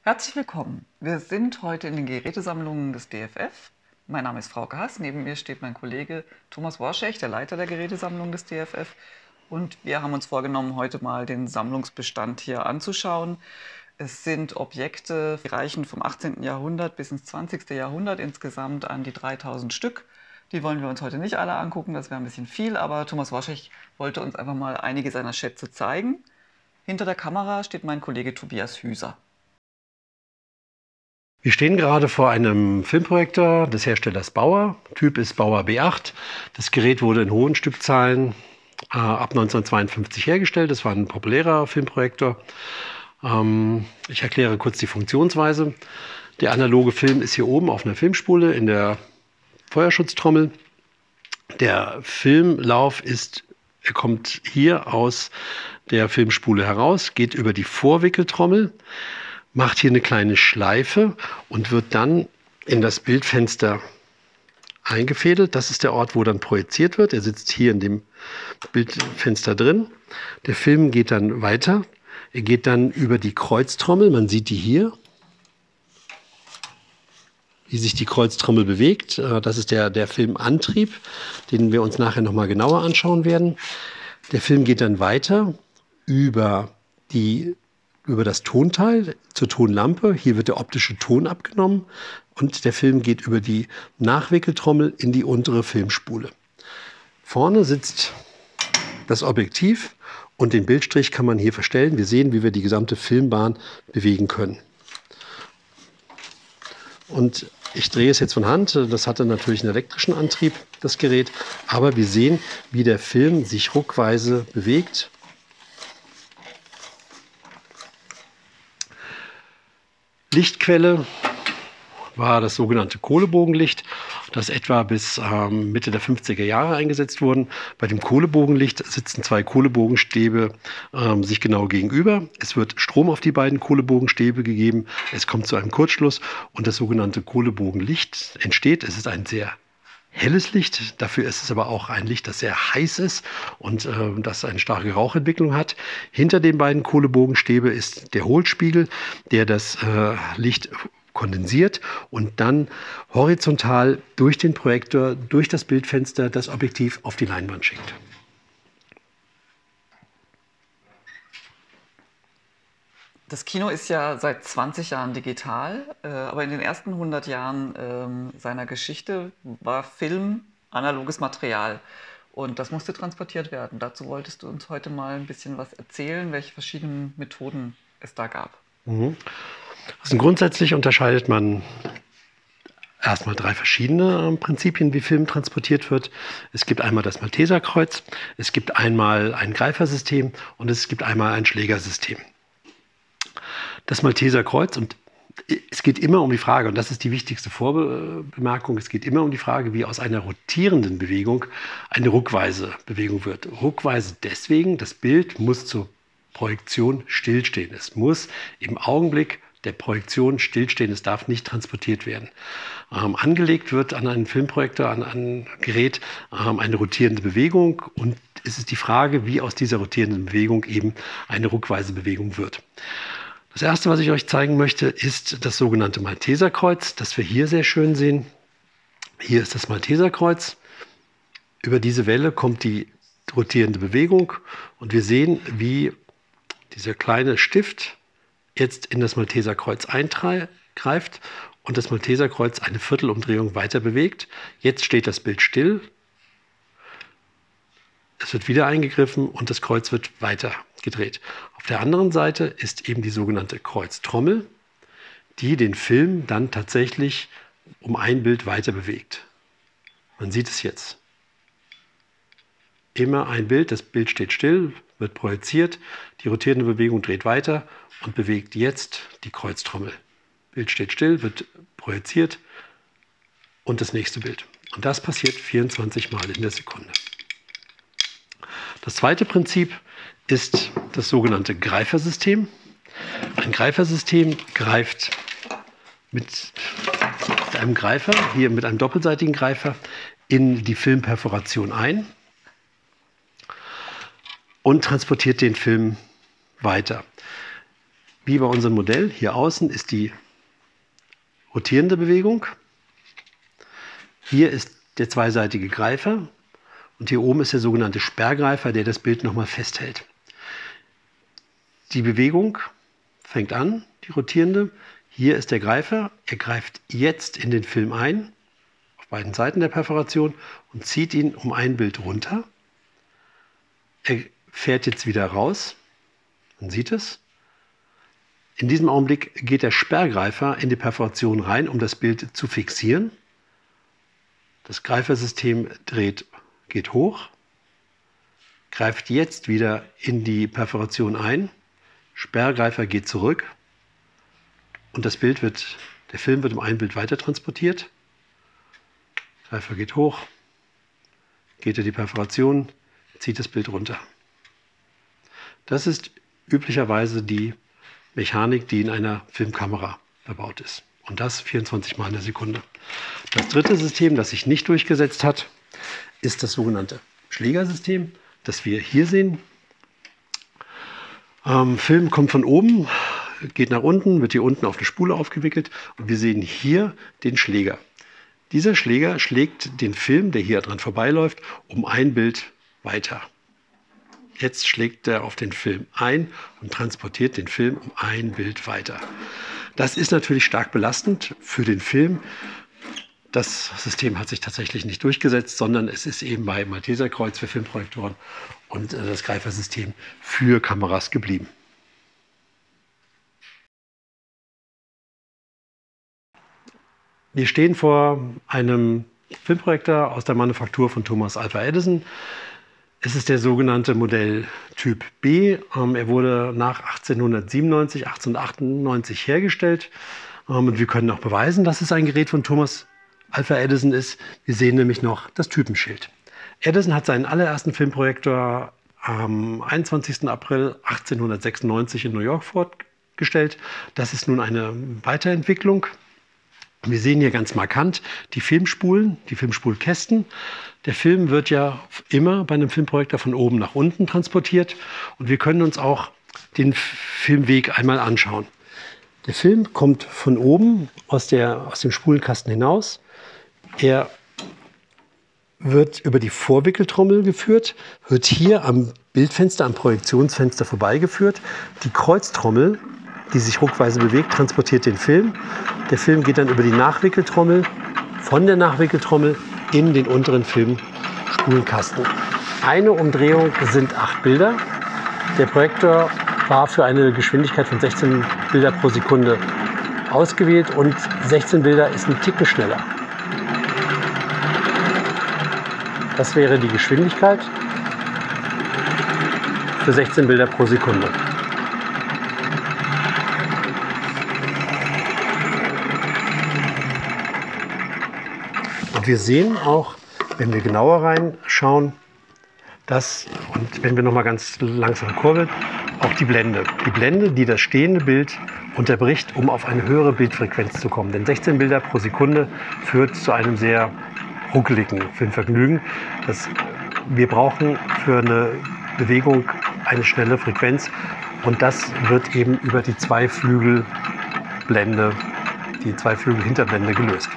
Herzlich willkommen. Wir sind heute in den Gerätesammlungen des DFF. Mein Name ist Frauke Hass. Neben mir steht mein Kollege Thomas Worschech, der Leiter der Gerätesammlung des DFF. Und wir haben uns vorgenommen, heute mal den Sammlungsbestand hier anzuschauen. Es sind Objekte, die reichen vom 18. Jahrhundert bis ins 20. Jahrhundert, insgesamt an die 3000 Stück. Die wollen wir uns heute nicht alle angucken, das wäre ein bisschen viel, aber Thomas Worschech wollte uns einfach mal einige seiner Schätze zeigen. Hinter der Kamera steht mein Kollege Tobias Hüser. Wir stehen gerade vor einem Filmprojektor des Herstellers Bauer. Typ ist Bauer B8. Das Gerät wurde in hohen Stückzahlen ab 1952 hergestellt. Das war ein populärer Filmprojektor. Ich erkläre kurz die Funktionsweise. Der analoge Film ist hier oben auf einer Filmspule in der Feuerschutztrommel. Der Filmlauf kommt hier aus der Filmspule heraus, geht über die Vorwickeltrommel, macht hier eine kleine Schleife und wird dann in das Bildfenster eingefädelt. Das ist der Ort, wo dann projiziert wird. Er sitzt hier in dem Bildfenster drin. Der Film geht dann weiter. Er geht dann über die Kreuztrommel. Man sieht die hier, wie sich die Kreuztrommel bewegt. Das ist der Filmantrieb, den wir uns nachher nochmal genauer anschauen werden. Der Film geht dann weiter über das Tonteil zur Tonlampe. Hier wird der optische Ton abgenommen und der Film geht über die Nachwickeltrommel in die untere Filmspule. Vorne sitzt das Objektiv und den Bildstrich kann man hier verstellen. Wir sehen, wie wir die gesamte Filmbahn bewegen können. Und ich drehe es jetzt von Hand. Das hatte natürlich einen elektrischen Antrieb, das Gerät. Aber wir sehen, wie der Film sich ruckweise bewegt. Lichtquelle war das sogenannte Kohlebogenlicht, das etwa bis Mitte der 50er Jahre eingesetzt wurde. Bei dem Kohlebogenlicht sitzen zwei Kohlebogenstäbe sich genau gegenüber. Es wird Strom auf die beiden Kohlebogenstäbe gegeben. Es kommt zu einem Kurzschluss und das sogenannte Kohlebogenlicht entsteht. Es ist ein sehr helles Licht, dafür ist es aber auch ein Licht, das sehr heiß ist und das eine starke Rauchentwicklung hat. Hinter den beiden Kohlebogenstäbe ist der Hohlspiegel, der das Licht kondensiert und dann horizontal durch den Projektor, durch das Bildfenster, das Objektiv auf die Leinwand schickt. Das Kino ist ja seit 20 Jahren digital, aber in den ersten 100 Jahren seiner Geschichte war Film analoges Material und das musste transportiert werden. Dazu wolltest du uns heute mal ein bisschen was erzählen, welche verschiedenen Methoden es da gab. Also grundsätzlich unterscheidet man erstmal drei verschiedene Prinzipien, wie Film transportiert wird. Es gibt einmal das Malteserkreuz, es gibt einmal ein Greifersystem und es gibt einmal ein Schlägersystem. Das Malteserkreuz, und es geht immer um die Frage, und das ist die wichtigste Vorbemerkung, es geht immer um die Frage, wie aus einer rotierenden Bewegung eine ruckweise Bewegung wird. Ruckweise deswegen, das Bild muss zur Projektion stillstehen. Es muss im Augenblick der Projektion stillstehen, es darf nicht transportiert werden. Angelegt wird an einen Filmprojektor, an ein Gerät, eine rotierende Bewegung und es ist die Frage, wie aus dieser rotierenden Bewegung eben eine ruckweise Bewegung wird. Das erste, was ich euch zeigen möchte, ist das sogenannte Malteserkreuz, das wir hier sehr schön sehen. Hier ist das Malteserkreuz. Über diese Welle kommt die rotierende Bewegung und wir sehen, wie dieser kleine Stift jetzt in das Malteserkreuz eingreift und das Malteserkreuz eine Viertelumdrehung weiter bewegt. Jetzt steht das Bild still. Es wird wieder eingegriffen und das Kreuz wird weiter gedreht. Auf der anderen Seite ist eben die sogenannte Kreuztrommel, die den Film dann tatsächlich um ein Bild weiter bewegt. Man sieht es jetzt. Immer ein Bild, das Bild steht still, wird projiziert, die rotierende Bewegung dreht weiter und bewegt jetzt die Kreuztrommel. Bild steht still, wird projiziert und das nächste Bild. Und das passiert 24 Mal in der Sekunde. Das zweite Prinzip ist das sogenannte Greifersystem. Ein Greifersystem greift mit einem Greifer, hier mit einem doppelseitigen Greifer, in die Filmperforation ein und transportiert den Film weiter. wie bei unserem Modell. Hier außen ist die rotierende Bewegung. Hier ist der zweiseitige Greifer und hier oben ist der sogenannte Sperrgreifer, der das Bild nochmal festhält. Die Bewegung fängt an, die rotierende. Hier ist der Greifer. Er greift jetzt in den Film ein, auf beiden Seiten der Perforation, und zieht ihn um ein Bild runter. Er fährt jetzt wieder raus. Man sieht es. In diesem Augenblick geht der Sperrgreifer in die Perforation rein, um das Bild zu fixieren. Das Greifersystem geht hoch, greift jetzt wieder in die Perforation ein. Sperrgreifer geht zurück und der Film wird um ein Bild weiter transportiert. Greifer geht hoch, geht in die Perforation, zieht das Bild runter. Das ist üblicherweise die Mechanik, die in einer Filmkamera verbaut ist. Und das 24 Mal in der Sekunde. Das dritte System, das sich nicht durchgesetzt hat, ist das sogenannte Schlägersystem, das wir hier sehen. Film kommt von oben, geht nach unten, wird hier unten auf eine Spule aufgewickelt und wir sehen hier den Schläger. Dieser Schläger schlägt den Film, der hier dran vorbeiläuft, um ein Bild weiter. Jetzt schlägt er auf den Film ein und transportiert den Film um ein Bild weiter. Das ist natürlich stark belastend für den Film. Das System hat sich tatsächlich nicht durchgesetzt, sondern es ist eben bei Malteserkreuz für Filmprojektoren und das Greifersystem für Kameras geblieben. Wir stehen vor einem Filmprojektor aus der Manufaktur von Thomas Alva Edison. Es ist der sogenannte Modell Typ B. Er wurde nach 1897, 1898 hergestellt. Und wir können auch beweisen, dass es ein Gerät von Thomas Alva Edison ist. Wir sehen nämlich noch das Typenschild. Edison hat seinen allerersten Filmprojektor am 21. April 1896 in New York vorgestellt. Das ist nun eine Weiterentwicklung. Wir sehen hier ganz markant die Filmspulen, die Filmspulkästen. Der Film wird ja immer bei einem Filmprojektor von oben nach unten transportiert. Und wir können uns auch den Filmweg einmal anschauen. Der Film kommt von oben aus dem Spulenkasten hinaus. Er wird über die Vorwickeltrommel geführt, wird hier am Bildfenster, am Projektionsfenster vorbeigeführt. Die Kreuztrommel, die sich ruckweise bewegt, transportiert den Film. Der Film geht dann über die Nachwickeltrommel, von der Nachwickeltrommel in den unteren Filmspulenkasten. Eine Umdrehung sind 8 Bilder. Der Projektor war für eine Geschwindigkeit von 16 Bilder pro Sekunde ausgewählt und 16 Bilder ist ein Ticken schneller. Das wäre die Geschwindigkeit für 16 Bilder pro Sekunde. Und wir sehen auch, wenn wir genauer reinschauen, dass, und wenn wir noch mal ganz langsam kurbeln, auch die Blende. Die Blende, die das stehende Bild unterbricht, um auf eine höhere Bildfrequenz zu kommen. Denn 16 Bilder pro Sekunde führt zu einem sehr ruckeligen Filmvergnügen. Wir brauchen für eine Bewegung eine schnelle Frequenz und das wird eben über die Zweiflügelblende, die Zweiflügelhinterblende gelöst.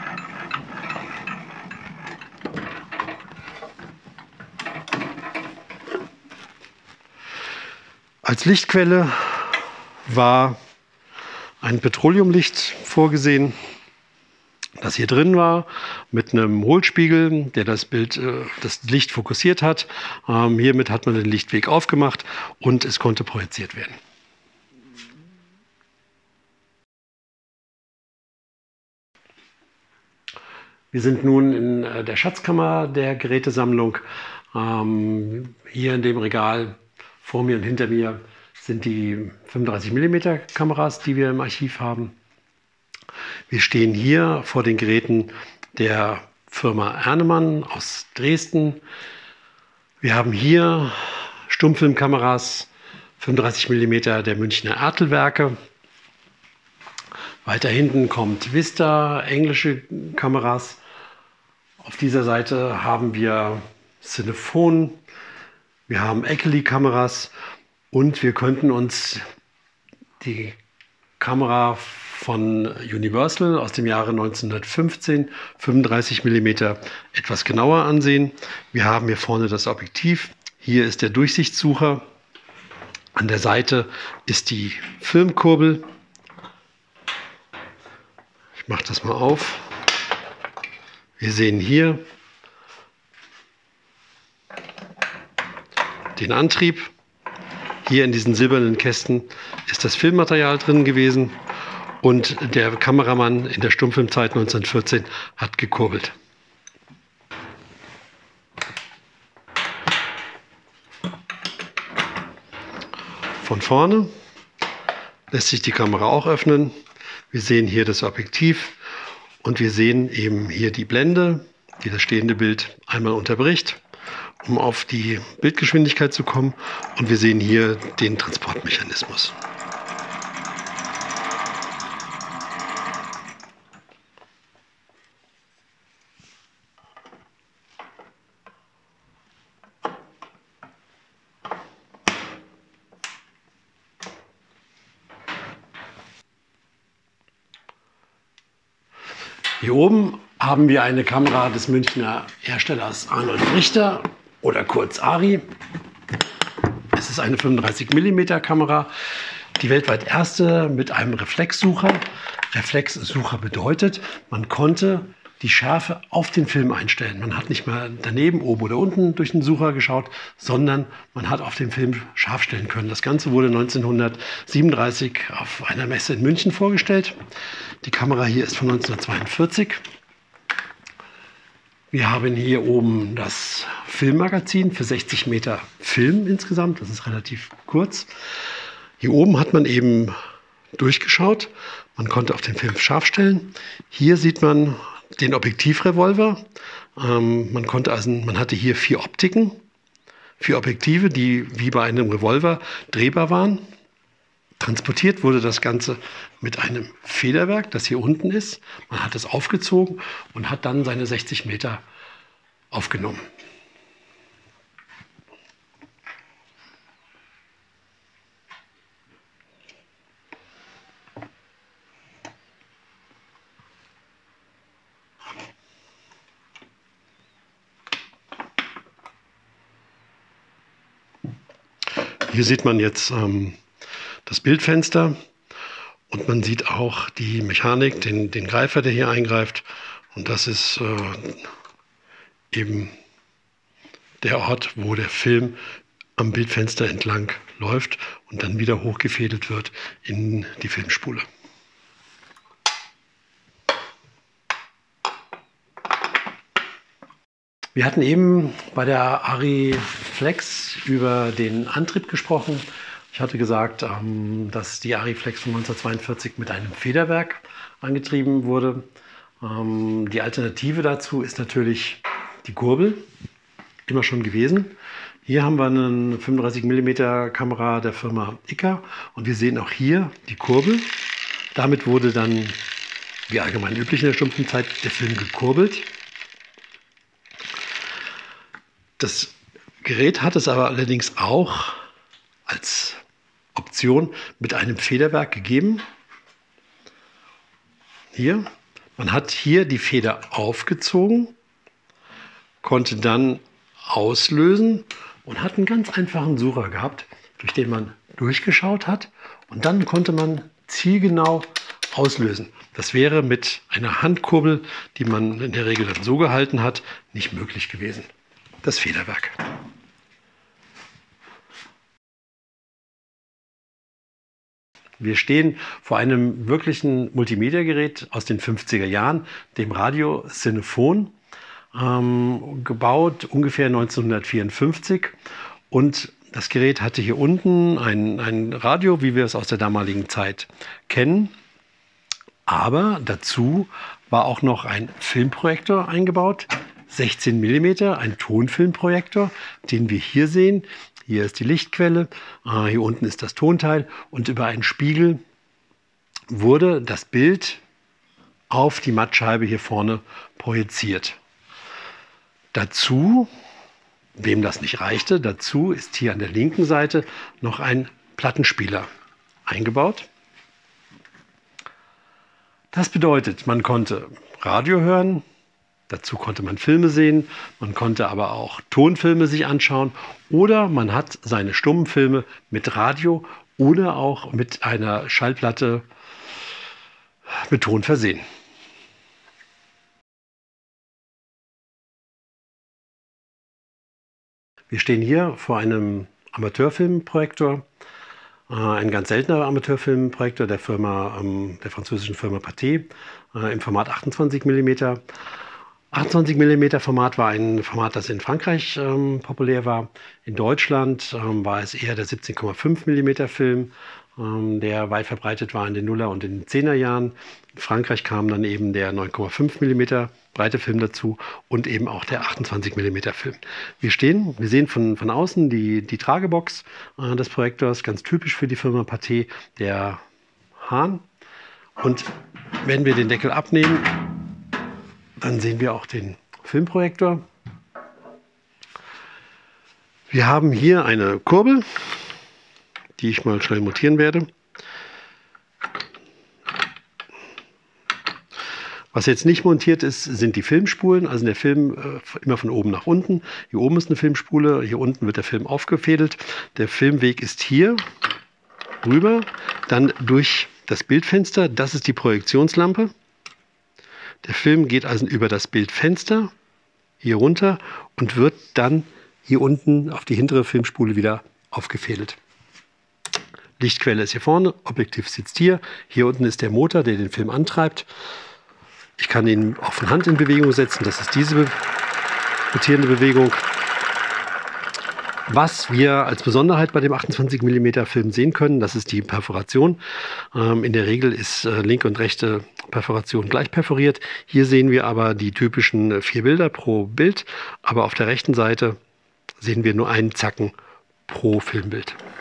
Als Lichtquelle war ein Petroleumlicht vorgesehen, das hier drin war, mit einem Hohlspiegel, der das Licht fokussiert hat. Hiermit hat man den Lichtweg aufgemacht und es konnte projiziert werden. Wir sind nun in der Schatzkammer der Gerätesammlung. Hier in dem Regal vor mir und hinter mir sind die 35 mm Kameras, die wir im Archiv haben. Wir stehen hier vor den Geräten der Firma Ernemann aus Dresden. Wir haben hier Stummfilmkameras 35 mm der Münchner Ertelwerke. Weiter hinten kommt Vista, englische Kameras. Auf dieser Seite haben wir Cinephone. Wir haben Eckerli-Kameras und wir könnten uns die Kamera von Universal aus dem Jahre 1915, 35 mm, etwas genauer ansehen. Wir haben hier vorne das Objektiv. Hier ist der Durchsichtssucher. An der Seite ist die Filmkurbel. Ich mache das mal auf. Wir sehen hier den Antrieb. Hier in diesen silbernen Kästen ist das Filmmaterial drin gewesen und der Kameramann in der Stummfilmzeit 1914 hat gekurbelt. Von vorne lässt sich die Kamera auch öffnen. Wir sehen hier das Objektiv und wir sehen eben hier die Blende, die das stehende Bild einmal unterbricht, um auf die Bildgeschwindigkeit zu kommen. Und wir sehen hier den Transportmechanismus. Hier oben haben wir eine Kamera des Münchner Herstellers Arnold Richter oder kurz ARRI. Es ist eine 35 mm Kamera, die weltweit erste mit einem Reflexsucher. Reflexsucher bedeutet, man konnte die Schärfe auf den Film einstellen. Man hat nicht mehr daneben, oben oder unten durch den Sucher geschaut, sondern man hat auf den Film scharf stellen können. Das Ganze wurde 1937 auf einer Messe in München vorgestellt. Die Kamera hier ist von 1942. Wir haben hier oben das Filmmagazin für 60 Meter Film insgesamt. Das ist relativ kurz. Hier oben hat man eben durchgeschaut. Man konnte auf den Film scharf stellen. Hier sieht man den Objektivrevolver. Man hatte hier 4 Optiken, 4 Objektive, die wie bei einem Revolver drehbar waren. Transportiert wurde das Ganze mit einem Federwerk, das hier unten ist. Man hat es aufgezogen und hat dann seine 60 Meter aufgenommen. Hier sieht man jetzt das Bildfenster und man sieht auch die Mechanik, den Greifer, der hier eingreift. Und das ist eben der Ort, wo der Film am Bildfenster entlang läuft und dann wieder hochgefädelt wird in die Filmspule. Wir hatten eben bei der ARRI Flex über den Antrieb gesprochen. Ich hatte gesagt, dass die ARRI Flex von 1942 mit einem Federwerk angetrieben wurde. Die Alternative dazu ist natürlich die Kurbel, immer schon gewesen. Hier haben wir eine 35 mm Kamera der Firma Ikka und wir sehen auch hier die Kurbel. Damit wurde dann, wie allgemein üblich in der Stummfilmzeit, der Film gekurbelt. Das Gerät hat es aber allerdings auch als Option mit einem Federwerk gegeben. Hier, man hat hier die Feder aufgezogen, konnte dann auslösen und hat einen ganz einfachen Sucher gehabt, durch den man durchgeschaut hat und dann konnte man zielgenau auslösen. Das wäre mit einer Handkurbel, die man in der Regel dann so gehalten hat, nicht möglich gewesen. Das Federwerk. Wir stehen vor einem wirklichen Multimedia-Gerät aus den 50er Jahren, dem Radio Cinephone, gebaut ungefähr 1954. Und das Gerät hatte hier unten ein Radio, wie wir es aus der damaligen Zeit kennen. Aber dazu war auch noch ein Filmprojektor eingebaut, 16 mm, ein Tonfilmprojektor, den wir hier sehen. Hier ist die Lichtquelle, hier unten ist das Tonteil und über einen Spiegel wurde das Bild auf die Mattscheibe hier vorne projiziert. Dazu, wem das nicht reichte, dazu ist hier an der linken Seite noch ein Plattenspieler eingebaut. Das bedeutet, man konnte Radio hören, dazu konnte man Filme sehen, man konnte aber auch Tonfilme sich anschauen oder man hat seine Stummfilme mit Radio oder auch mit einer Schallplatte mit Ton versehen. Wir stehen hier vor einem Amateurfilmprojektor, ein ganz seltener Amateurfilmprojektor der französischen Firma Pathé im Format 28 mm. 28 mm Format war ein Format, das in Frankreich populär war. In Deutschland war es eher der 17,5 mm Film, der weit verbreitet war in den Nuller- und in den 10er Jahren. In Frankreich kam dann eben der 9,5 mm breite Film dazu und eben auch der 28 mm Film. Wir sehen von außen die Tragebox des Projektors, ganz typisch für die Firma Pathé, der Hahn. Und wenn wir den Deckel abnehmen, dann sehen wir auch den Filmprojektor. Wir haben hier eine Kurbel, die ich mal schnell montieren werde. Was jetzt nicht montiert ist, sind die Filmspulen, also der Film immer von oben nach unten. Hier oben ist eine Filmspule, hier unten wird der Film aufgefädelt. Der Filmweg ist hier rüber, dann durch das Bildfenster, das ist die Projektionslampe. Der Film geht also über das Bildfenster hier runter und wird dann hier unten auf die hintere Filmspule wieder aufgefädelt. Lichtquelle ist hier vorne, Objektiv sitzt hier. Hier unten ist der Motor, der den Film antreibt. Ich kann ihn auch von Hand in Bewegung setzen. Das ist diese rotierende Bewegung. Was wir als Besonderheit bei dem 28 mm Film sehen können, das ist die Perforation. In der Regel ist linke und rechte Perforation gleich perforiert. Hier sehen wir aber die typischen 4 Bilder pro Bild. Aber auf der rechten Seite sehen wir nur einen Zacken pro Filmbild.